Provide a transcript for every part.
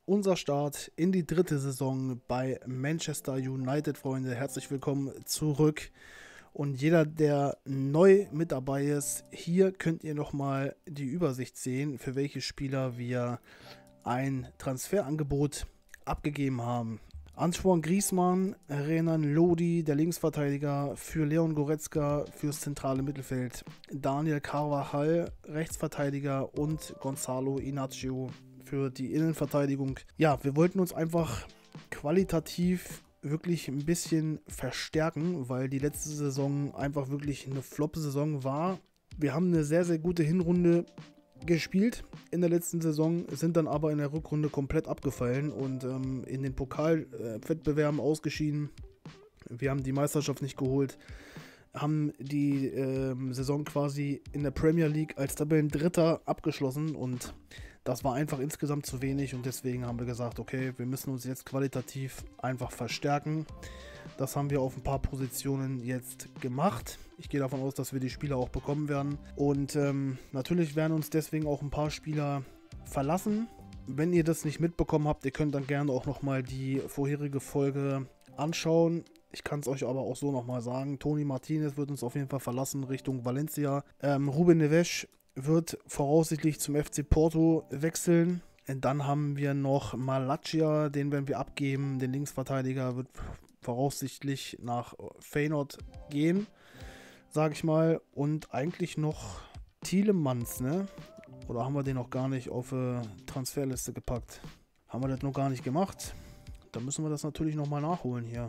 unser Start in die dritte Saison bei Manchester United, Freunde. Herzlich willkommen zurück. Und jeder, der neu mit dabei ist, hier könnt ihr nochmal die Übersicht sehen, für welche Spieler wir ein Transferangebot abgegeben haben. Antoine Griezmann, Renan Lodi, der Linksverteidiger, für Leon Goretzka fürs zentrale Mittelfeld, Daniel Carvajal, Rechtsverteidiger und Gonzalo Inacio für die Innenverteidigung. Ja, wir wollten uns einfach qualitativ wirklich ein bisschen verstärken, weil die letzte Saison einfach wirklich eine Flop-Saison war. Wir haben eine sehr, sehr gute Hinrunde gespielt in der letzten Saison, sind dann aber in der Rückrunde komplett abgefallen und in den Pokalwettbewerben ausgeschieden. Wir haben die Meisterschaft nicht geholt, haben die Saison quasi in der Premier League als Tabellendritter abgeschlossen und das war einfach insgesamt zu wenig und deswegen haben wir gesagt, okay, wir müssen uns jetzt qualitativ einfach verstärken. Das haben wir auf ein paar Positionen jetzt gemacht. Ich gehe davon aus, dass wir die Spieler auch bekommen werden. Und natürlich werden uns deswegen auch ein paar Spieler verlassen. Wenn ihr das nicht mitbekommen habt, ihr könnt dann gerne auch nochmal die vorherige Folge anschauen. Ich kann es euch aber auch so nochmal sagen. Toni Martinez wird uns auf jeden Fall verlassen Richtung Valencia. Ruben Neves wird voraussichtlich zum FC Porto wechseln. Und dann haben wir noch Malacia, den werden wir abgeben. Den Linksverteidiger wird voraussichtlich nach Feyenoord gehen, sage ich mal. Und eigentlich noch Tielemans, ne? Oder haben wir den noch gar nicht auf Transferliste gepackt? Haben wir das noch gar nicht gemacht? Dann müssen wir das natürlich nochmal nachholen hier.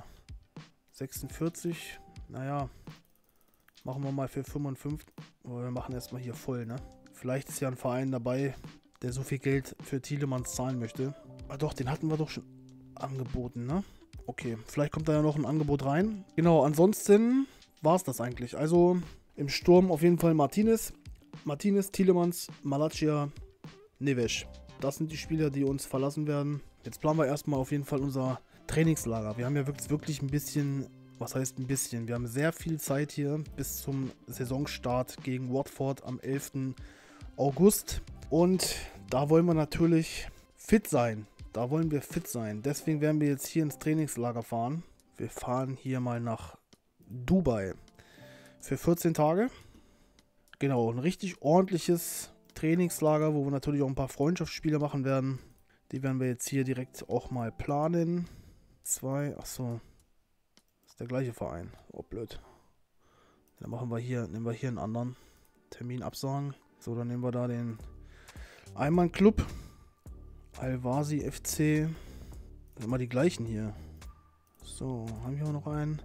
46, naja, machen wir mal für 55. Aber wir machen erstmal hier voll, ne? Vielleicht ist ja ein Verein dabei, der so viel Geld für Tielemans zahlen möchte. Ah doch, den hatten wir doch schon angeboten, ne? Okay, vielleicht kommt da ja noch ein Angebot rein. Genau, ansonsten war es das eigentlich. Also im Sturm auf jeden Fall Martinez, Tielemans, Malacia, Neves. Das sind die Spieler, die uns verlassen werden. Jetzt planen wir erstmal auf jeden Fall unser Trainingslager. Wir haben ja wirklich ein bisschen, was heißt ein bisschen? Wir haben sehr viel Zeit hier bis zum Saisonstart gegen Watford am 11. August. Und da wollen wir natürlich fit sein. Da wollen wir fit sein. Deswegen werden wir jetzt hier ins Trainingslager fahren. Wir fahren hier mal nach Dubai für 14 Tage. Genau, ein richtig ordentliches Trainingslager, wo wir natürlich auch ein paar Freundschaftsspiele machen werden. Die werden wir jetzt hier direkt auch mal planen. Achso, ist der gleiche Verein. Oh, blöd. Dann nehmen wir hier einen anderen Termin absagen. So, dann nehmen wir da den Ayman Club. Al-Wasi FC. Immer die gleichen hier. So, haben wir auch noch einen.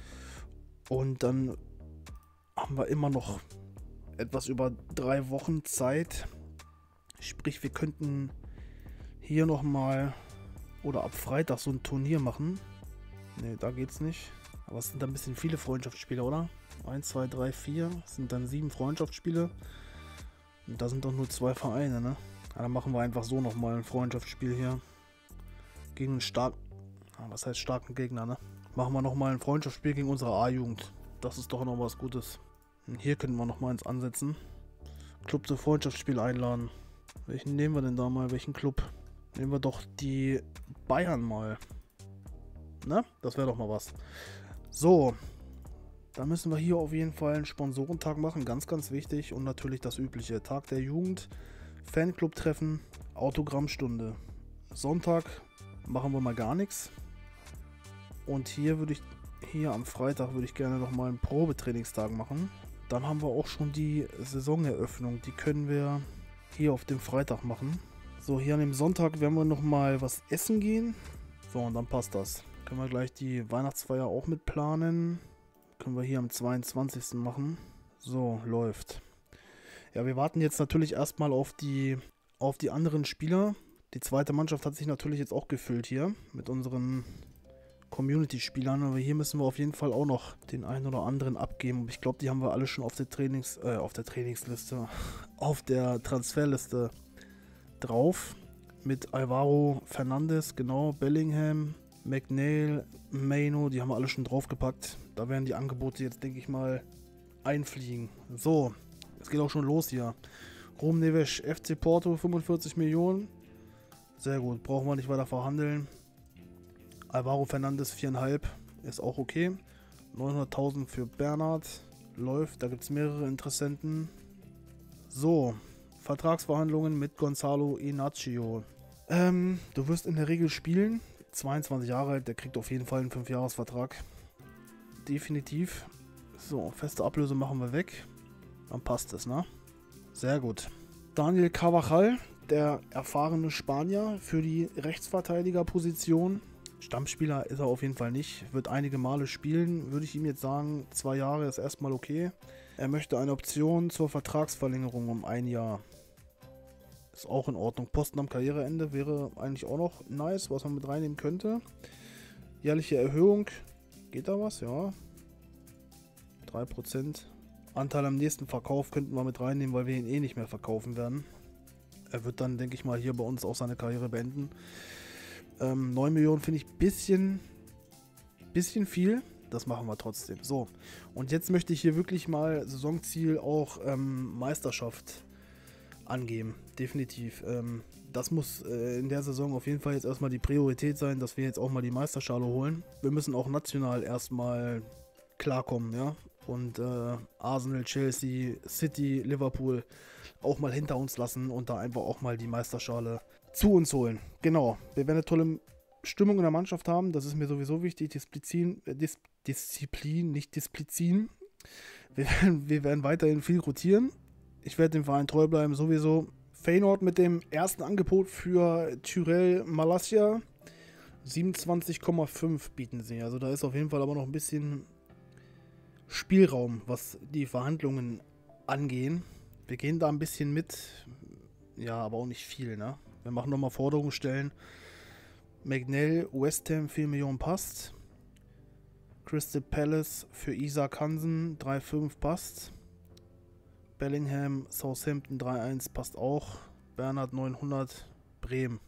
Und dann haben wir immer noch etwas über 3 Wochen Zeit. Sprich, wir könnten hier nochmal oder ab Freitag so ein Turnier machen. Ne, da geht's nicht. Aber es sind ein bisschen viele Freundschaftsspiele, oder? 1, 2, 3, 4. Das sind dann 7 Freundschaftsspiele. Und da sind doch nur 2 Vereine, ne? Ja, dann machen wir einfach so nochmal ein Freundschaftsspiel hier. Gegen einen was heißt starken Gegner, ne? Machen wir nochmal ein Freundschaftsspiel gegen unsere A-Jugend. Das ist doch noch was Gutes. Und hier könnten wir nochmal ins Ansetzen. Club zum Freundschaftsspiel einladen. Welchen nehmen wir denn da mal? Welchen Club? Nehmen wir doch die Bayern mal. Ne? Das wäre doch mal was. So. Da müssen wir hier auf jeden Fall einen Sponsorentag machen. Ganz, ganz wichtig. Und natürlich das übliche. Tag der Jugend. Fanclub-Treffen. Autogrammstunde. Sonntag machen wir mal gar nichts. Und hier am Freitag würde ich gerne noch mal einen Probetrainingstag machen. Dann haben wir auch schon die Saisoneröffnung. Die können wir hier auf dem Freitag machen. So, hier an dem Sonntag werden wir noch mal was essen gehen. So, und dann passt das. Können wir gleich die Weihnachtsfeier auch mit planen. Können wir hier am 22. machen. So, läuft. Ja, wir warten jetzt natürlich erstmal auf die anderen Spieler. Die zweite Mannschaft hat sich natürlich jetzt auch gefüllt hier mit unseren Community-Spielern, aber hier müssen wir auf jeden Fall auch noch den einen oder anderen abgeben. Ich glaube, die haben wir alle schon auf der Trainingsliste, auf der Transferliste drauf. Mit Alvaro Fernandes, genau, Bellingham, McNeil, Maino, die haben wir alle schon draufgepackt. Da werden die Angebote jetzt, denke ich mal, einfliegen. So, es geht auch schon los hier. Ruben Neves, FC Porto, 45 Millionen. Sehr gut, brauchen wir nicht weiter verhandeln. Alvaro Fernandes 4,5 ist auch okay. 900.000 für Bernhard. Läuft, da gibt es mehrere Interessenten. So, Vertragsverhandlungen mit Gonzalo Inacio. Du wirst in der Regel spielen. 22 Jahre alt, der kriegt auf jeden Fall einen 5-Jahres-Vertrag. Definitiv. So, feste Ablöse machen wir weg. Dann passt es, ne? Sehr gut. Daniel Carvajal, der erfahrene Spanier für die Rechtsverteidigerposition. Stammspieler ist er auf jeden Fall nicht. Wird einige Male spielen, würde ich ihm jetzt sagen. 2 Jahre ist erstmal okay. Er möchte eine Option zur Vertragsverlängerung um 1 Jahr. Ist auch in Ordnung. Posten am Karriereende wäre eigentlich auch noch nice, was man mit reinnehmen könnte. Jährliche Erhöhung. Geht da was? Ja. 3%. Anteil am nächsten Verkauf könnten wir mit reinnehmen, weil wir ihn eh nicht mehr verkaufen werden. Er wird dann, denke ich mal, hier bei uns auch seine Karriere beenden. 9 Millionen finde ich bisschen viel. Das machen wir trotzdem. So, und jetzt möchte ich hier wirklich mal Saisonziel auch Meisterschaft angeben. Definitiv. Das muss in der Saison auf jeden Fall jetzt erstmal die Priorität sein, dass wir jetzt auch mal die Meisterschale holen. Wir müssen auch national erstmal klarkommen, ja. Und Arsenal, Chelsea, City, Liverpool auch mal hinter uns lassen und da einfach auch mal die Meisterschale zu uns holen. Genau, wir werden eine tolle Stimmung in der Mannschaft haben, das ist mir sowieso wichtig. Disziplin, nicht Displizin. Wir werden weiterhin viel rotieren. Ich werde dem Verein treu bleiben, sowieso. Feyenoord mit dem ersten Angebot für Tyrell Malacia. 27,5 bieten sie. Also da ist auf jeden Fall aber noch ein bisschen Spielraum, was die Verhandlungen angehen. Wir gehen da ein bisschen mit. Ja, aber auch nicht viel, ne? Wir machen nochmal Forderungen stellen. McNeil, West Ham 4 Millionen passt. Crystal Palace für Isaac Hansen 3,5 passt. Bellingham, Southampton 3,1 passt auch. Bernhard 900, Bremen.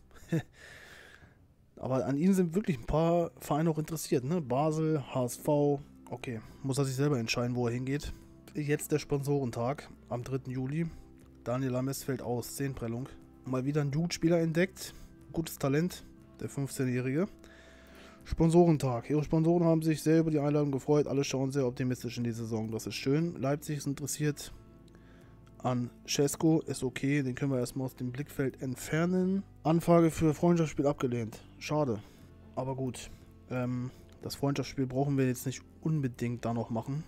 Aber an ihn sind wirklich ein paar Vereine auch interessiert, ne? Basel, HSV. Okay, muss er sich selber entscheiden, wo er hingeht. Jetzt der Sponsorentag am 3. Juli. Daniel Lames fällt aus, 10 Prellung. Mal wieder ein Jugendspieler entdeckt. Gutes Talent, der 15-Jährige. Sponsorentag. Ihre Sponsoren haben sich sehr über die Einladung gefreut. Alle schauen sehr optimistisch in die Saison. Das ist schön. Leipzig ist interessiert an Cesco. Ist okay. Den können wir erstmal aus dem Blickfeld entfernen. Anfrage für Freundschaftsspiel abgelehnt. Schade. Aber gut. Das Freundschaftsspiel brauchen wir jetzt nicht unbedingt da noch machen.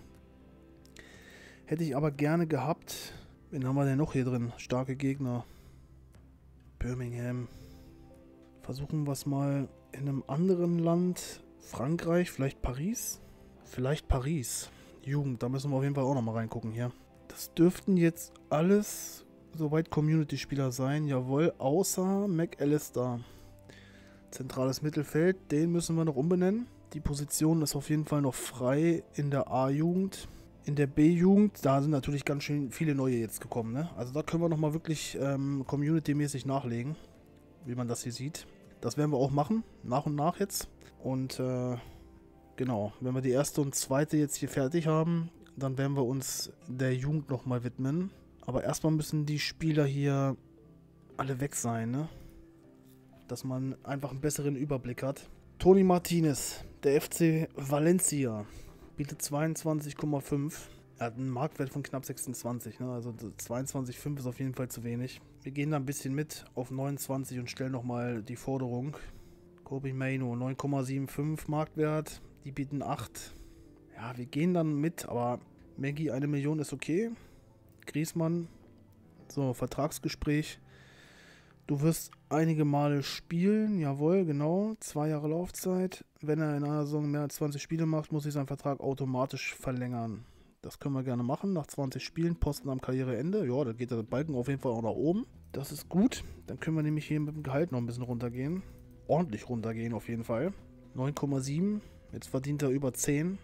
Hätte ich aber gerne gehabt. Wen haben wir denn noch hier drin? Starke Gegner. Birmingham. Versuchen wir es mal in einem anderen Land. Frankreich, vielleicht Paris? Vielleicht Paris. Jugend, da müssen wir auf jeden Fall auch nochmal reingucken hier. Das dürften jetzt alles soweit Community-Spieler sein. Jawohl, außer McAllister. Zentrales Mittelfeld, den müssen wir noch umbenennen. Die Position ist auf jeden Fall noch frei in der A-Jugend. In der B-Jugend, da sind natürlich ganz schön viele neue jetzt gekommen, ne? Also da können wir nochmal wirklich community-mäßig nachlegen, wie man das hier sieht. Das werden wir auch machen, nach und nach jetzt. Und genau, wenn wir die erste und zweite jetzt hier fertig haben, dann werden wir uns der Jugend nochmal widmen. Aber erstmal müssen die Spieler hier alle weg sein, ne? Dass man einfach einen besseren Überblick hat. Toni Martinez, der FC Valencia, bietet 22,5. Er hat einen Marktwert von knapp 26, ne? Also 22,5 ist auf jeden Fall zu wenig. Wir gehen da ein bisschen mit auf 29 und stellen nochmal die Forderung. Kobe Maino, 9,75 Marktwert, die bieten 8. Ja, wir gehen dann mit, aber Maggie, 1 Million ist okay. Griezmann, so, Vertragsgespräch. Du wirst einige Male spielen, jawohl, genau, 2 Jahre Laufzeit. Wenn er in einer Saison mehr als 20 Spiele macht, muss sich sein Vertrag automatisch verlängern. Das können wir gerne machen, nach 20 Spielen, Posten am Karriereende. Ja, da geht der Balken auf jeden Fall auch nach oben. Das ist gut, dann können wir nämlich hier mit dem Gehalt noch ein bisschen runtergehen. Ordentlich runtergehen auf jeden Fall. 9,7, jetzt verdient er über 10.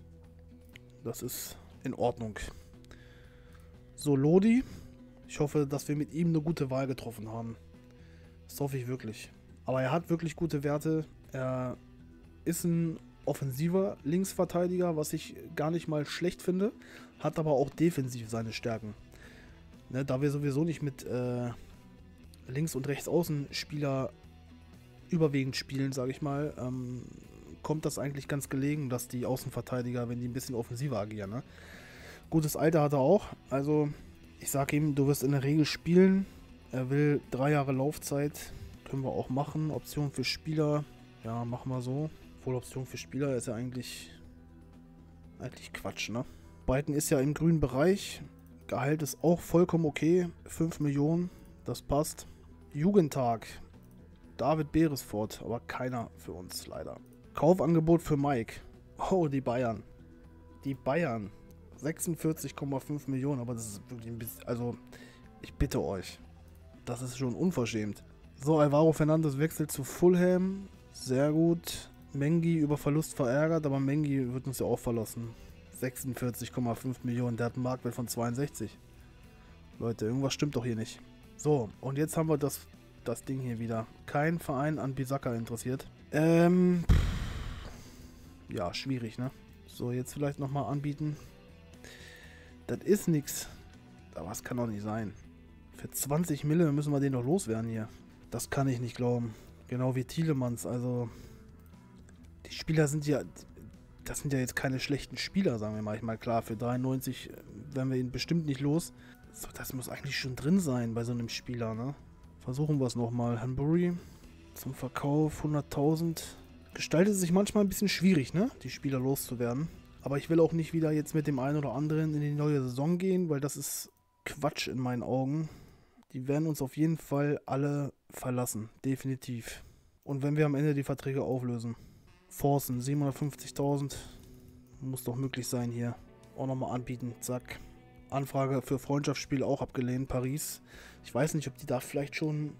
Das ist in Ordnung. So, Lodi. Ich hoffe, dass wir mit ihm eine gute Wahl getroffen haben. Das hoffe ich wirklich. Aber er hat wirklich gute Werte. Er ist ein offensiver Linksverteidiger, was ich gar nicht mal schlecht finde. Hat aber auch defensiv seine Stärken. Ne, da wir sowieso nicht mit Links- und Rechtsaußenspieler überwiegend spielen, sage ich mal, kommt das eigentlich ganz gelegen, dass die Außenverteidiger, wenn die ein bisschen offensiver agieren, ne? Gutes Alter hat er auch. Also, ich sage ihm, du wirst in der Regel spielen. Er will 3 Jahre Laufzeit. Können wir auch machen. Option für Spieler. Ja, machen wir so. Voll Option für Spieler ist ja eigentlich Quatsch, ne? Brighton ist ja im grünen Bereich. Gehalt ist auch vollkommen okay. 5 Millionen. Das passt. Jugendtag. David Beresford. Aber keiner für uns, leider. Kaufangebot für Mike. Oh, die Bayern. Die Bayern. 46,5 Millionen, aber das ist wirklich ein bisschen, also ich bitte euch, das ist schon unverschämt. So, Alvaro Fernandes wechselt zu Fulham, sehr gut. Mengi über Verlust verärgert, aber Mengi wird uns ja auch verlassen. 46,5 Millionen, der hat einen Marktwert von 62. Leute, irgendwas stimmt doch hier nicht. So, und jetzt haben wir das Ding hier wieder. Kein Verein an Bisaka interessiert. Ja, schwierig, ne? So, jetzt vielleicht nochmal anbieten. Das ist nix. Aber es kann doch nicht sein. Für 20 Mille müssen wir den doch loswerden hier. Das kann ich nicht glauben. Genau wie Tielemans. Also, die Spieler sind ja... Das sind ja jetzt keine schlechten Spieler, sagen wir mal. Ich meine, klar, für 93 werden wir ihn bestimmt nicht los. So, das muss eigentlich schon drin sein bei so einem Spieler, ne? Versuchen wir es nochmal. Hanbury zum Verkauf 100.000. Gestaltet sich manchmal ein bisschen schwierig, ne? Die Spieler loszuwerden. Aber ich will auch nicht wieder jetzt mit dem einen oder anderen in die neue Saison gehen, weil das ist Quatsch in meinen Augen. Die werden uns auf jeden Fall alle verlassen. Definitiv. Und wenn wir am Ende die Verträge auflösen. Forcen, 750.000. Muss doch möglich sein hier. Auch nochmal anbieten. Zack. Anfrage für Freundschaftsspiel auch abgelehnt. Paris. Ich weiß nicht, ob die da vielleicht schon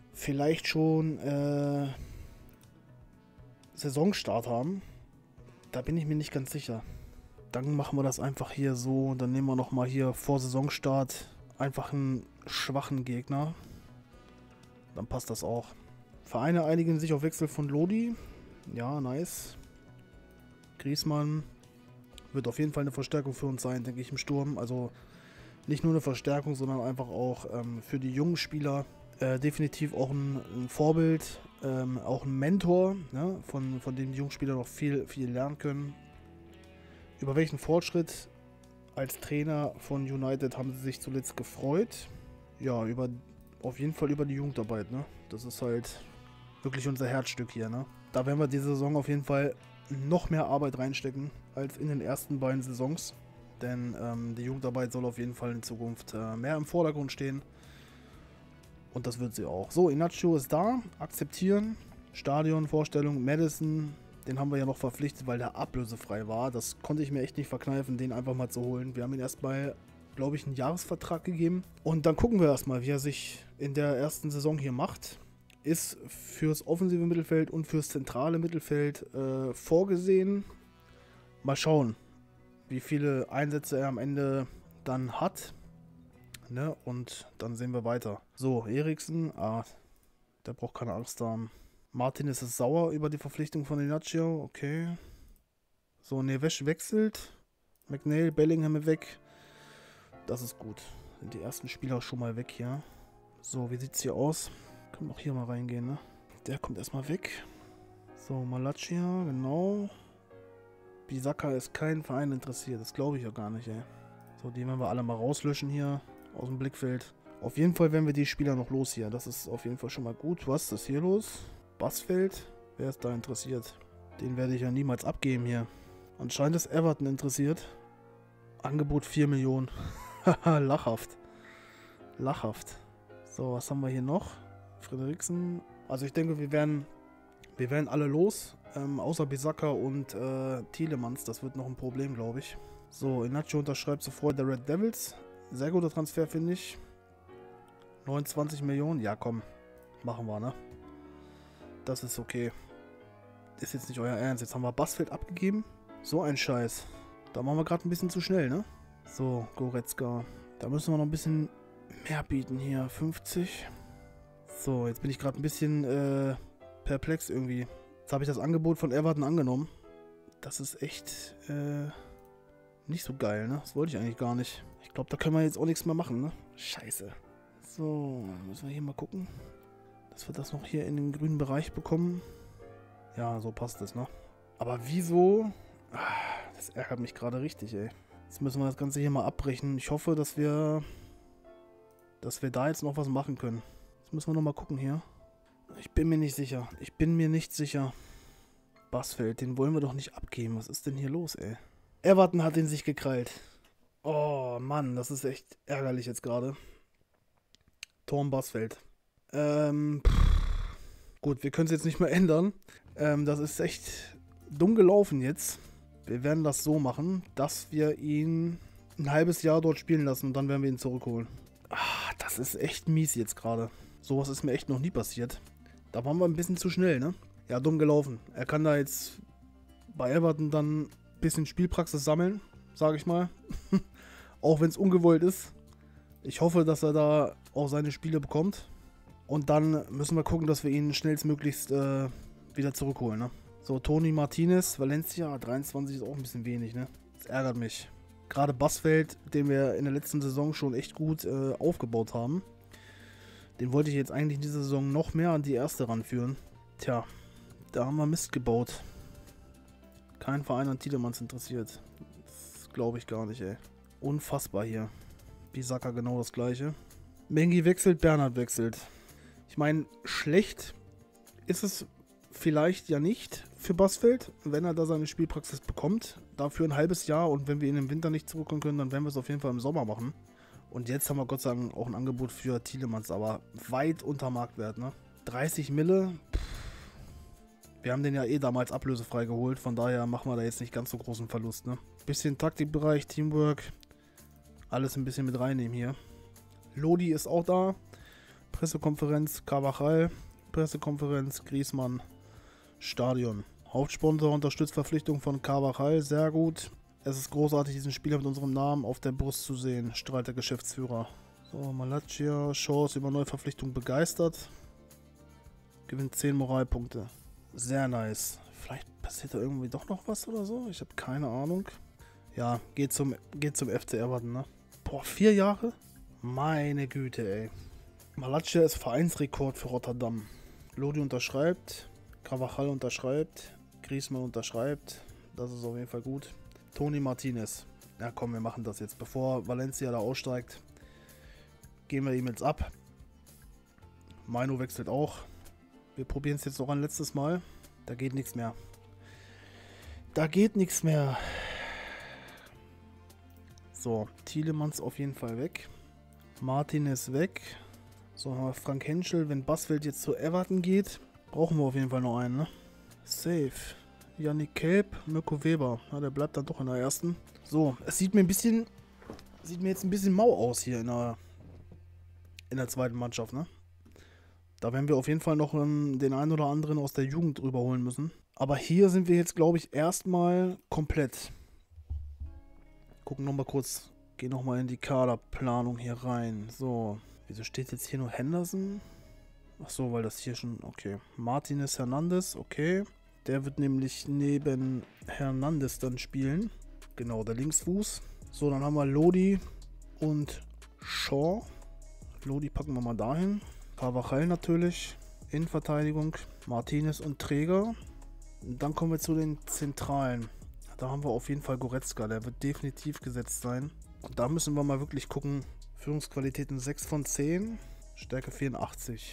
Saisonstart haben. Da bin ich mir nicht ganz sicher. Dann machen wir das einfach hier so. Dann nehmen wir nochmal hier vor Saisonstart einfach einen schwachen Gegner. Dann passt das auch. Vereine einigen sich auf Wechsel von Lodi. Ja, nice. Griezmann wird auf jeden Fall eine Verstärkung für uns sein, denke ich, im Sturm. Also nicht nur eine Verstärkung, sondern einfach auch für die jungen Spieler definitiv auch ein Vorbild, auch ein Mentor, ne, von dem die jungen Spieler noch viel lernen können. Über welchen Fortschritt als Trainer von United haben sie sich zuletzt gefreut? Ja, auf jeden Fall über die Jugendarbeit, ne? Das ist halt wirklich unser Herzstück hier, ne? Da werden wir diese Saison auf jeden Fall noch mehr Arbeit reinstecken als in den ersten beiden Saisons. Denn die Jugendarbeit soll auf jeden Fall in Zukunft mehr im Vordergrund stehen. Und das wird sie auch. So, Iheanacho ist da. Akzeptieren. Stadion, Vorstellung, Madison. Den haben wir ja noch verpflichtet, weil der ablösefrei war. Das konnte ich mir echt nicht verkneifen, den einfach mal zu holen. Wir haben ihn erstmal, glaube ich, einen Jahresvertrag gegeben. Und dann gucken wir erstmal, wie er sich in der ersten Saison hier macht. Ist fürs offensive Mittelfeld und fürs zentrale Mittelfeld vorgesehen. Mal schauen, wie viele Einsätze er am Ende dann hat. Ne? Und dann sehen wir weiter. So, Eriksen. Der braucht keine Angst haben. Martin ist es sauer über die Verpflichtung von Iheanacho. Okay. So, Neves wechselt. McNeil, Bellingham weg. Das ist gut. Sind die ersten Spieler schon mal weg hier. So, wie sieht es hier aus? Können wir auch hier mal reingehen, ne? Der kommt erstmal weg. So, Malacia, genau. Bisaka ist kein Verein interessiert. Das glaube ich ja gar nicht, ey. So, die werden wir alle mal rauslöschen hier aus dem Blickfeld. Auf jeden Fall werden wir die Spieler noch los hier. Das ist auf jeden Fall schon mal gut. Was ist hier los? Bassfeld? Wer ist da interessiert? Den werde ich ja niemals abgeben hier. Anscheinend ist Everton interessiert. Angebot 4 Millionen. Haha, lachhaft. Lachhaft. So, was haben wir hier noch? Frederiksen. Also ich denke, wir werden alle los. Außer Bisaka und Tielemans. Das wird noch ein Problem, glaube ich. So, Iheanacho unterschreibt sofort der Red Devils. Sehr guter Transfer, finde ich. 29 Millionen. Ja, komm. Machen wir, ne? Das ist okay. Ist jetzt nicht euer Ernst. Jetzt haben wir Bassfeld abgegeben. So ein Scheiß. Da machen wir gerade ein bisschen zu schnell, ne? So, Goretzka. Da müssen wir noch ein bisschen mehr bieten hier. 50. So, jetzt bin ich gerade ein bisschen perplex irgendwie. Jetzt habe ich das Angebot von Everton angenommen. Das ist echt nicht so geil, ne? Das wollte ich eigentlich gar nicht. Ich glaube, da können wir jetzt auch nichts mehr machen, ne? Scheiße. So, müssen wir hier mal gucken, dass wir das noch hier in den grünen Bereich bekommen. Ja, so passt es, ne? Aber wieso? Das ärgert mich gerade richtig, ey. Jetzt müssen wir das Ganze hier mal abbrechen. Ich hoffe, dass wir da jetzt noch was machen können. Jetzt müssen wir noch mal gucken hier. Ich bin mir nicht sicher. Ich bin mir nicht sicher. Basfeld, den wollen wir doch nicht abgeben. Was ist denn hier los, ey? Everton hat ihn sich gekrallt. Oh, Mann, das ist echt ärgerlich jetzt gerade. Torm Basfeld. Gut, wir können es jetzt nicht mehr ändern. Das ist echt dumm gelaufen jetzt. Wir werden das so machen, dass wir ihn ein halbes Jahr dort spielen lassen und dann werden wir ihn zurückholen. Das ist echt mies jetzt gerade. Sowas ist mir echt noch nie passiert. Da waren wir ein bisschen zu schnell, ne? Ja, dumm gelaufen. Er kann da jetzt bei Everton dann ein bisschen Spielpraxis sammeln, sage ich mal. Auch wenn es ungewollt ist. Ich hoffe, dass er da auch seine Spiele bekommt. Und dann müssen wir gucken, dass wir ihn schnellstmöglichst wieder zurückholen, ne? So, Toni Martinez, Valencia, 23 ist auch ein bisschen wenig, ne? Das ärgert mich. Gerade Basfeld, den wir in der letzten Saison schon echt gut aufgebaut haben. Den wollte ich jetzt eigentlich in dieser Saison noch mehr an die erste ranführen. Tja, da haben wir Mist gebaut. Kein Verein an Tielemans interessiert. Das glaube ich gar nicht, ey. Unfassbar hier. Bisaka genau das gleiche. Mengi wechselt, Bernhard wechselt. Ich meine, schlecht ist es vielleicht ja nicht für Basfeld, wenn er da seine Spielpraxis bekommt. Dafür ein halbes Jahr und wenn wir ihn im Winter nicht zurückkommen können, dann werden wir es auf jeden Fall im Sommer machen. Und jetzt haben wir Gott sei Dank auch ein Angebot für Tielemans, aber weit unter Marktwert, ne? 30 Mille. Wir haben den ja eh damals ablösefrei geholt, von daher machen wir da jetzt nicht ganz so großen Verlust, ne? Bisschen Taktikbereich, Teamwork, alles ein bisschen mit reinnehmen hier. Lodi ist auch da. Pressekonferenz, Carvajal. Pressekonferenz, Griezmann. Stadion. Hauptsponsor unterstützt Verpflichtung von Carvajal, sehr gut. Es ist großartig, diesen Spieler mit unserem Namen auf der Brust zu sehen, strahlt der Geschäftsführer. So, Malacia, Chance über Neuverpflichtung begeistert. Gewinnt 10 Moralpunkte. Sehr nice. Vielleicht passiert da irgendwie doch noch was oder so? Ich habe keine Ahnung. Ja, geht zum FC Everton, ne? Boah, 4 Jahre? Meine Güte, ey. Malacia ist Vereinsrekord für Rotterdam. Lodi unterschreibt. Carvajal unterschreibt. Griezmann unterschreibt. Das ist auf jeden Fall gut. Toni Martinez. Ja komm, wir machen das jetzt. Bevor Valencia da aussteigt, gehen wir ihm jetzt ab. Maino wechselt auch. Wir probieren es jetzt noch ein letztes Mal. Da geht nichts mehr. Da geht nichts mehr. So, Tielemans auf jeden Fall weg. Martinez weg. So, haben wir Frank Henschel. Wenn Basfeld jetzt zu Everton geht, brauchen wir auf jeden Fall noch einen, ne? Safe. Yannick Kelb, Mirko Weber. Ja, der bleibt dann doch in der ersten. So, es sieht mir jetzt ein bisschen mau aus hier in der zweiten Mannschaft, ne? Da werden wir auf jeden Fall noch den einen oder anderen aus der Jugend überholen müssen. Aber hier sind wir jetzt, glaube ich, erstmal komplett. Gucken nochmal kurz, gehen nochmal in die Kaderplanung hier rein. So, wieso steht jetzt hier nur Henderson? Ach so, weil das hier schon, okay. Martinez Hernandez, okay. Der wird nämlich neben Hernandez dann spielen. Genau, der Linksfuß. So, dann haben wir Lodi und Shaw. Lodi packen wir mal dahin. Carvajal natürlich. Innenverteidigung. Martinez und Träger. Und dann kommen wir zu den Zentralen. Da haben wir auf jeden Fall Goretzka. Der wird definitiv gesetzt sein. Und da müssen wir mal wirklich gucken. Führungsqualitäten 6 von 10. Stärke 84.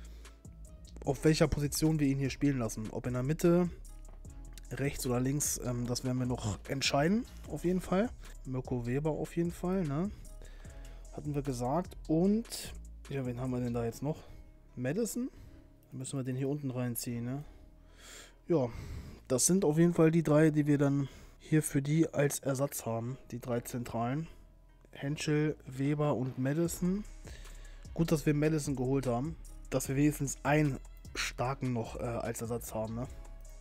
Auf welcher Position wir ihn hier spielen lassen. Ob in der Mitte, rechts oder links, das werden wir noch entscheiden. Auf jeden Fall. Mirko Weber auf jeden Fall, ne? Hatten wir gesagt. Und, ja, wen haben wir denn da jetzt noch? Madison? Dann müssen wir den hier unten reinziehen, ne? Ja, das sind auf jeden Fall die 3, die wir dann hier für die als Ersatz haben. Die 3 Zentralen. Henschel, Weber und Madison. Gut, dass wir Madison geholt haben. Dass wir wenigstens einen starken noch als Ersatz haben, ne?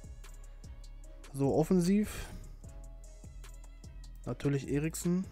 So, offensiv. Natürlich Eriksen.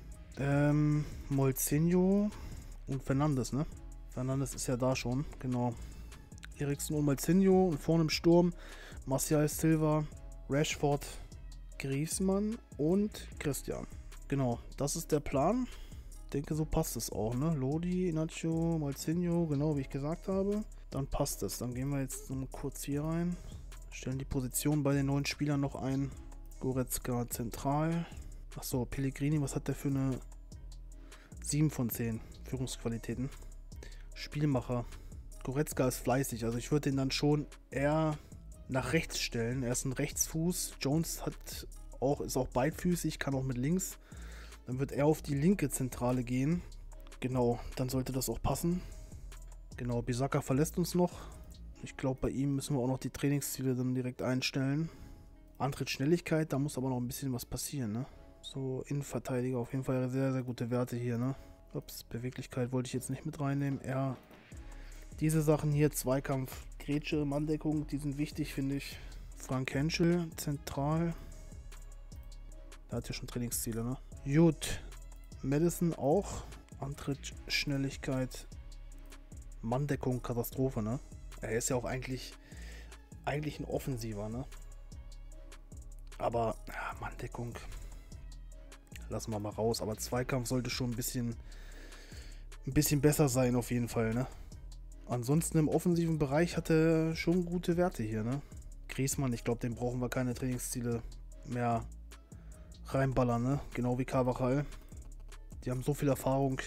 Molzinho und Fernandes, ne? Fernandes ist ja da schon, genau. Eriksen und Molzinho und vorne im Sturm Martial Silva, Rashford, Griezmann und Christian. Genau, das ist der Plan. Ich denke, so passt es auch, ne? Lodi, Inacio, Molzinho, genau wie ich gesagt habe. Dann passt es. Dann gehen wir jetzt noch kurz hier rein. Stellen die Position bei den neuen Spielern noch ein. Goretzka zentral. Achso, Pellegrini, was hat der für eine 7 von 10 Führungsqualitäten? Spielmacher. Goretzka ist fleißig, also ich würde den dann schon eher nach rechts stellen. Er ist ein Rechtsfuß. Jones ist auch beidfüßig, kann auch mit links. Dann wird er auf die linke Zentrale gehen. Genau, dann sollte das auch passen. Genau, Bissaka verlässt uns noch. Ich glaube, bei ihm müssen wir auch noch die Trainingsziele dann direkt einstellen. Antrittsschnelligkeit, da muss aber noch ein bisschen was passieren, ne? So, Innenverteidiger, auf jeden Fall sehr, sehr gute Werte hier, ne? Ups, Beweglichkeit wollte ich jetzt nicht mit reinnehmen. Diese Sachen hier, Zweikampf, Grätsche, Manndeckung, die sind wichtig, finde ich. Frank Henschel, zentral. Der hat ja schon Trainingsziele, ne? Gut, Madison auch. Antrittsschnelligkeit, Manndeckung, Katastrophe, ne? Er ist ja auch eigentlich ein Offensiver, ne? Aber, ja, Manndeckung lassen wir mal raus. Aber Zweikampf sollte schon ein bisschen besser sein, auf jeden Fall, ne? Ansonsten im offensiven Bereich hat er schon gute Werte hier, ne? Griezmann, ich glaube, dem brauchen wir keine Trainingsziele mehr reinballern, ne? Genau wie Carvajal. Die haben so viel Erfahrung.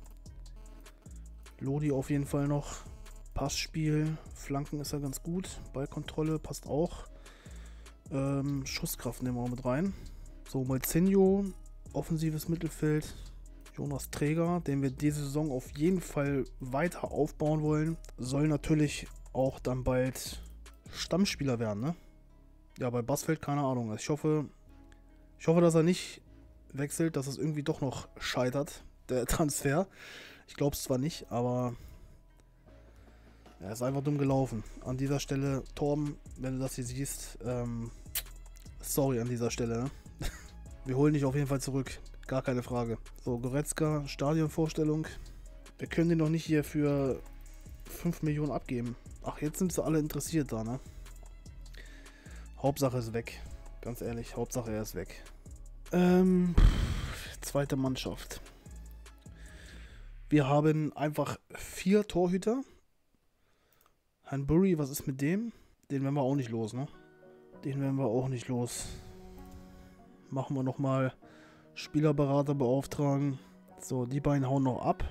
Lodi auf jeden Fall noch. Passspiel, Flanken ist ja ganz gut. Ballkontrolle passt auch. Schusskraft nehmen wir auch mit rein. So, Malzinho, offensives Mittelfeld. Jonas Träger, den wir diese Saison auf jeden Fall weiter aufbauen wollen. Soll natürlich auch dann bald Stammspieler werden, ne? Ja, bei Bassfeld keine Ahnung. Also ich hoffe, dass er nicht wechselt, dass es irgendwie doch noch scheitert, der Transfer. Ich glaube es zwar nicht, aber er ist einfach dumm gelaufen. An dieser Stelle, Torben, wenn du das hier siehst, sorry an dieser Stelle, ne? Wir holen dich auf jeden Fall zurück. Gar keine Frage. So, Goretzka, Stadionvorstellung. Wir können den noch nicht hier für 5 Millionen abgeben. Ach, jetzt sind sie alle interessiert da, ne? Hauptsache ist weg. Ganz ehrlich, Hauptsache er ist weg. Zweite Mannschaft. Wir haben einfach 4 Torhüter. Herrn Burry, was ist mit dem? Den werden wir auch nicht los, ne? Den werden wir auch nicht los. Machen wir nochmal Spielerberater beauftragen. So, die beiden hauen noch ab.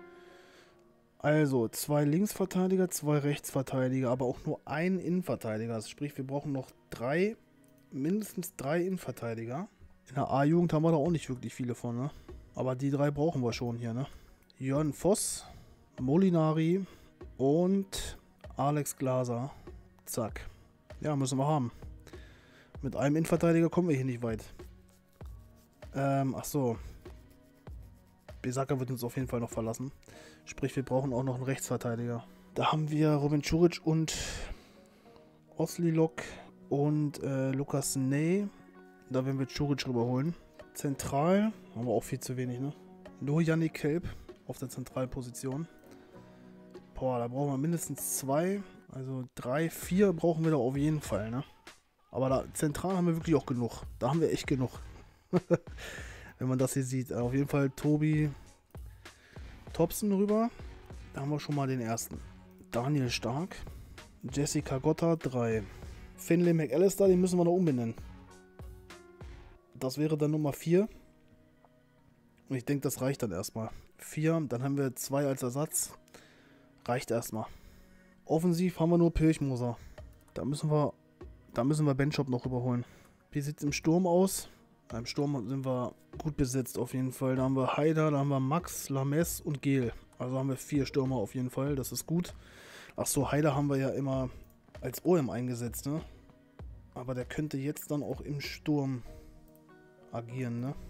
Also, 2 Linksverteidiger, 2 Rechtsverteidiger, aber auch nur ein Innenverteidiger. Also sprich, wir brauchen noch mindestens 3 Innenverteidiger. In der A-Jugend haben wir da auch nicht wirklich viele von, ne? Aber die 3 brauchen wir schon hier, ne? Jörn Voss, Molinari und Alex Glaser. Zack. Ja, müssen wir haben. Mit einem Innenverteidiger kommen wir hier nicht weit. Ach so. Bissaka wird uns auf jeden Fall noch verlassen. Sprich, wir brauchen auch noch einen Rechtsverteidiger. Da haben wir Robin Čurić und Oslilok und Lukas Ney. Da werden wir Čurić rüberholen. Zentral haben wir auch viel zu wenig, ne? Nur Yannick Kelb auf der Zentralposition. Boah, da brauchen wir mindestens 2. Also 3, 4 brauchen wir da auf jeden Fall, ne? Aber da zentral haben wir wirklich auch genug. Da haben wir echt genug. Wenn man das hier sieht. Auf jeden Fall Tobi Topsen rüber. Da haben wir schon mal den ersten. Daniel Stark. Jessica Gotthard 3. Finlay McAllister, den müssen wir noch umbenennen. Das wäre dann Nummer 4. Und ich denke, das reicht dann erstmal. 4, dann haben wir 2 als Ersatz. Reicht erstmal. Offensiv haben wir nur Pirchmoser. Da müssen wir Benchop noch überholen. Wie sieht es im Sturm aus? Im Sturm sind wir gut besetzt auf jeden Fall. Da haben wir Haider, da haben wir Max, Lames und Gel. Also haben wir 4 Stürmer auf jeden Fall. Das ist gut. Achso, Haider haben wir ja immer als OM eingesetzt, ne? Aber der könnte jetzt dann auch im Sturm agieren, ne?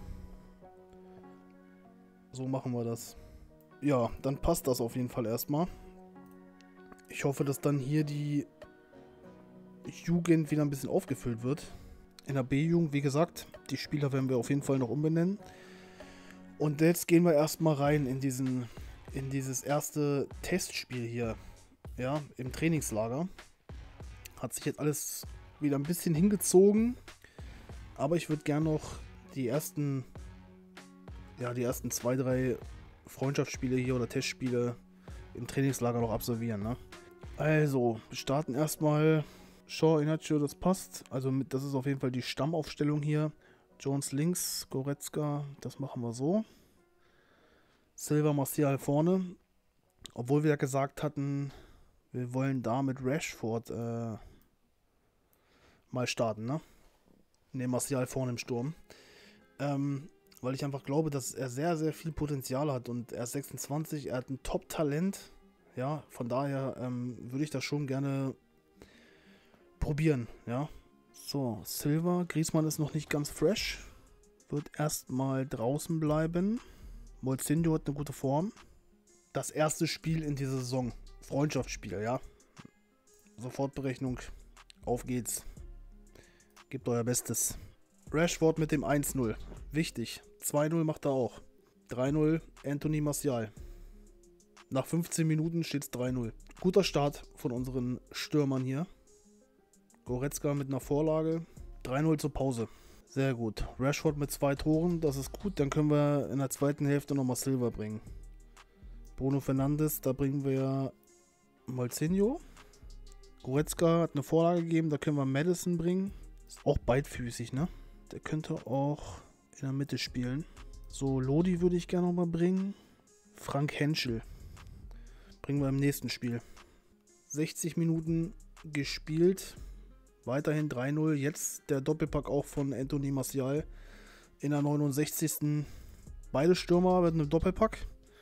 So machen wir das. Ja, dann passt das auf jeden Fall erstmal. Ich hoffe, dass dann hier die Jugend wieder ein bisschen aufgefüllt wird. In der B-Jugend, wie gesagt, die Spieler werden wir auf jeden Fall noch umbenennen. Und jetzt gehen wir erstmal rein in dieses erste Testspiel hier. Ja, im Trainingslager. Hat sich jetzt alles wieder ein bisschen hingezogen. Aber ich würde gerne noch die ersten 2, 3 Freundschaftsspiele hier oder Testspiele im Trainingslager noch absolvieren, ne? Also, wir starten erstmal Shaw, Inacio, das passt. Also das ist auf jeden Fall die Stammaufstellung hier. Jones links, Goretzka, das machen wir so. Silva, Martial vorne. Obwohl wir ja gesagt hatten, wir wollen da mit Rashford mal starten, ne? Ne, Martial vorne im Sturm. Weil ich einfach glaube, dass er sehr, sehr viel Potenzial hat und er ist 26, er hat ein Top-Talent. Ja, von daher würde ich das schon gerne probieren, ja. So, Silva, Griezmann ist noch nicht ganz fresh. Wird erstmal draußen bleiben. Moutinho hat eine gute Form. Das erste Spiel in dieser Saison. Freundschaftsspiel, ja. Sofortberechnung. Auf geht's. Gebt euer Bestes. Rashford mit dem 1-0. Wichtig. 2-0 macht er auch. 3-0 Anthony Martial. Nach 15 Minuten steht es 3-0. Guter Start von unseren Stürmern hier. Goretzka mit einer Vorlage. 3-0 zur Pause. Sehr gut. Rashford mit 2 Toren, das ist gut. Dann können wir in der zweiten Hälfte nochmal Silva bringen. Bruno Fernandes, da bringen wir Moutinho. Goretzka hat eine Vorlage gegeben, da können wir Maddison bringen. Ist auch beidfüßig, ne? Der könnte auch in der Mitte spielen. So, Lodi würde ich gerne nochmal bringen. Frank Henschel. Bringen wir im nächsten Spiel. 60 Minuten gespielt. Weiterhin 3-0. Jetzt der Doppelpack auch von Anthony Martial. In der 69. Beide Stürmer mit einem Doppelpack.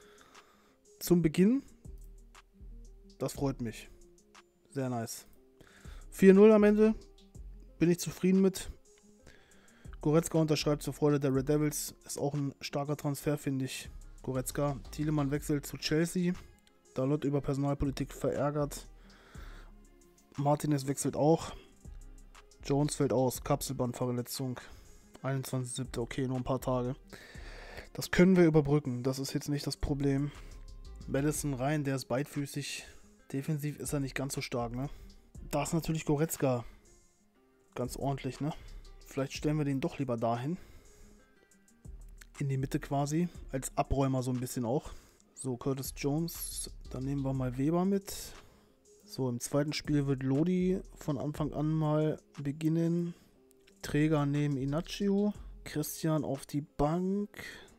Zum Beginn. Das freut mich. Sehr nice. 4-0 am Ende. Bin ich zufrieden mit. Goretzka unterschreibt zur Freude der Red Devils. Ist auch ein starker Transfer, finde ich. Goretzka. Tielemans wechselt zu Chelsea. Dalot über Personalpolitik verärgert. Martinez wechselt auch. Jones fällt aus. Kapselbandverletzung. 21.07. Okay, nur ein paar Tage. Das können wir überbrücken. Das ist jetzt nicht das Problem. Maddison rein, der ist beidfüßig. Defensiv ist er nicht ganz so stark, ne? Da ist natürlich Goretzka ganz ordentlich, ne? Vielleicht stellen wir den doch lieber dahin. In die Mitte quasi. Als Abräumer so ein bisschen auch. So, Curtis Jones. Dann nehmen wir mal Weber mit. So, im zweiten Spiel wird Lodi von Anfang an mal beginnen. Träger neben Inacio. Christian auf die Bank.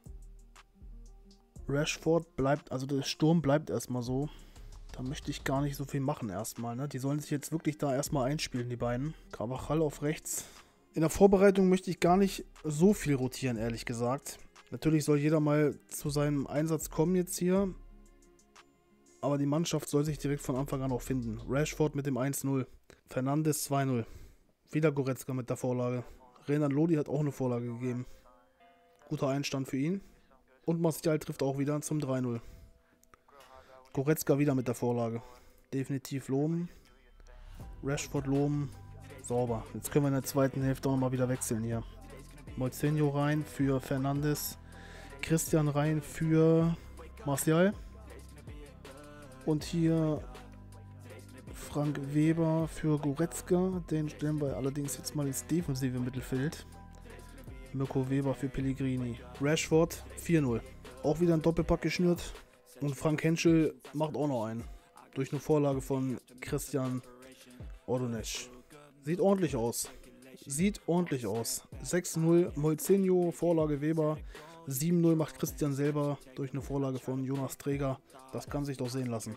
Rashford bleibt, also der Sturm bleibt erstmal so. Da möchte ich gar nicht so viel machen erstmal, ne? Die sollen sich jetzt wirklich da erstmal einspielen, die beiden. Carvajal auf rechts. In der Vorbereitung möchte ich gar nicht so viel rotieren, ehrlich gesagt. Natürlich soll jeder mal zu seinem Einsatz kommen jetzt hier. Aber die Mannschaft soll sich direkt von Anfang an auch finden. Rashford mit dem 1-0. Fernandes 2-0. Wieder Goretzka mit der Vorlage. Renan Lodi hat auch eine Vorlage gegeben. Guter Einstand für ihn. Und Martial trifft auch wieder zum 3-0. Goretzka wieder mit der Vorlage. Definitiv loben. Rashford loben. Sauber. Jetzt können wir in der zweiten Hälfte auch nochmal wieder wechseln hier. Moutinho rein für Fernandes. Christian rein für Martial. Und hier Frank Weber für Goretzka. Den stellen wir allerdings jetzt mal ins defensive Mittelfeld. Mirko Weber für Pellegrini. Rashford 4-0. Auch wieder ein Doppelpack geschnürt. Und Frank Henschel macht auch noch einen. Durch eine Vorlage von Christian Ordonez. Sieht ordentlich aus. Sieht ordentlich aus. 6-0 Moutinho, Vorlage Weber. 7-0 macht Christian selber durch eine Vorlage von Jonas Träger. Das kann sich doch sehen lassen.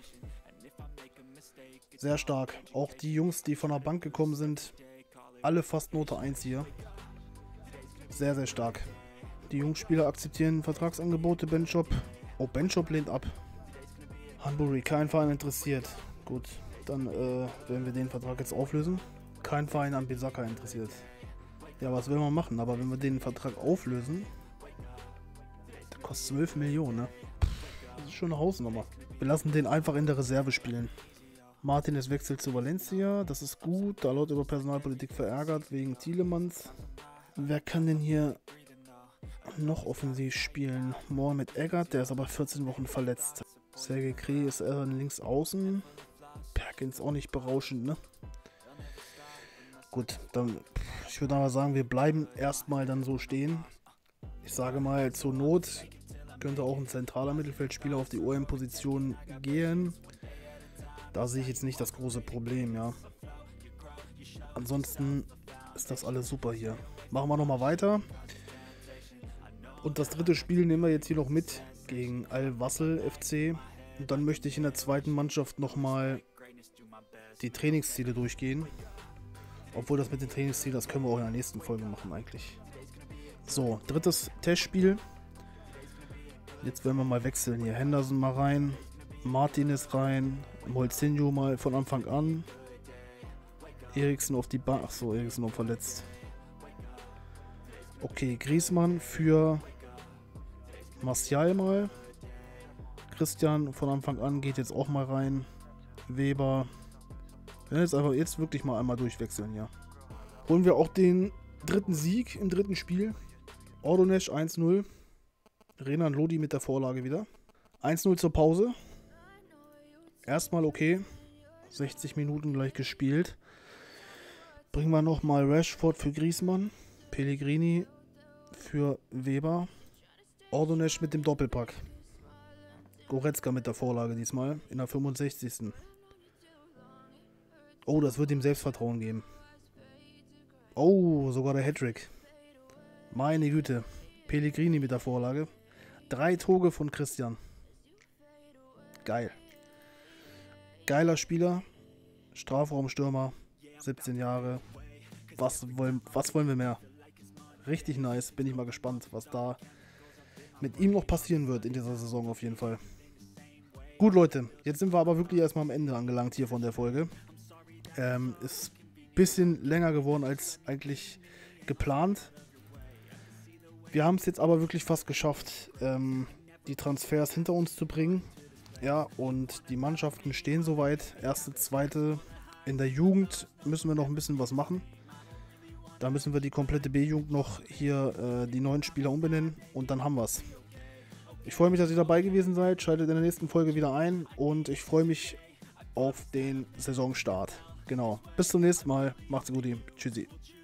Sehr stark. Auch die Jungs, die von der Bank gekommen sind, alle fast Note 1 hier. Sehr, sehr stark. Die Jungspieler akzeptieren Vertragsangebote. Benchop. Oh, Benchop lehnt ab. Hanbury, kein Verein interessiert. Gut, dann werden wir den Vertrag jetzt auflösen. Kein Verein an Bisaka interessiert. Ja, was will man machen? Aber wenn wir den Vertrag auflösen, der kostet 12 Millionen, ne? Das ist schon eine Hausnummer. Wir lassen den einfach in der Reserve spielen. Martinez wechselt zu Valencia, das ist gut. Dalot über Personalpolitik verärgert wegen Tielemans. Wer kann denn hier noch offensiv spielen? Mohamed Eggert, der ist aber 14 Wochen verletzt. Sergei Kreh ist links außen. Perkins auch nicht berauschend, ne? Gut, dann ich würde aber sagen, wir bleiben erstmal dann so stehen. Ich sage mal, zur Not könnte auch ein zentraler Mittelfeldspieler auf die OM-Position gehen. Da sehe ich jetzt nicht das große Problem, ja. ansonsten ist das alles super hier. Machen wir nochmal weiter. Und das dritte Spiel nehmen wir jetzt hier noch mit gegen Al-Wassel FC. Und dann möchte ich in der zweiten Mannschaft nochmal die Trainingsziele durchgehen. Obwohl das mit den Trainingszielen, das können wir auch in der nächsten Folge machen eigentlich. So, drittes Testspiel. Jetzt werden wir mal wechseln hier. Henderson mal rein, Martinez rein, Moutinho mal von Anfang an. Eriksen auf die Bank. Achso, Eriksen noch verletzt. Okay, Griezmann für Martial mal. Christian von Anfang an geht jetzt auch mal rein. Weber. Wir werden jetzt einfach jetzt wirklich mal einmal durchwechseln, ja. Holen wir auch den dritten Sieg im dritten Spiel. Ordonez 1-0. Renan Lodi mit der Vorlage wieder. 1-0 zur Pause. Erstmal okay. 60 Minuten gleich gespielt. Bringen wir nochmal Rashford für Griezmann. Pellegrini für Weber. Ordonez mit dem Doppelpack. Goretzka mit der Vorlage diesmal in der 65. Oh, das wird ihm Selbstvertrauen geben. Oh, sogar der Hattrick. Meine Güte. Pellegrini mit der Vorlage. 3 Tore von Christian. Geil. Geiler Spieler. Strafraumstürmer. 17 Jahre. Was wollen wir mehr? Richtig nice. Bin ich mal gespannt, was da mit ihm noch passieren wird in dieser Saison auf jeden Fall. Gut, Leute. Jetzt sind wir aber wirklich erstmal am Ende angelangt hier von der Folge. Ist ein bisschen länger geworden als eigentlich geplant. Wir haben es jetzt aber wirklich fast geschafft, die Transfers hinter uns zu bringen. Ja, und die Mannschaften stehen soweit. Erste, zweite. In der Jugend müssen wir noch ein bisschen was machen. Da müssen wir die komplette B-Jugend noch hier die neuen Spieler umbenennen und dann haben wir es. Ich freue mich, dass ihr dabei gewesen seid. Schaltet in der nächsten Folge wieder ein und ich freue mich auf den Saisonstart. Genau. Bis zum nächsten Mal. Macht's gut. Tschüssi.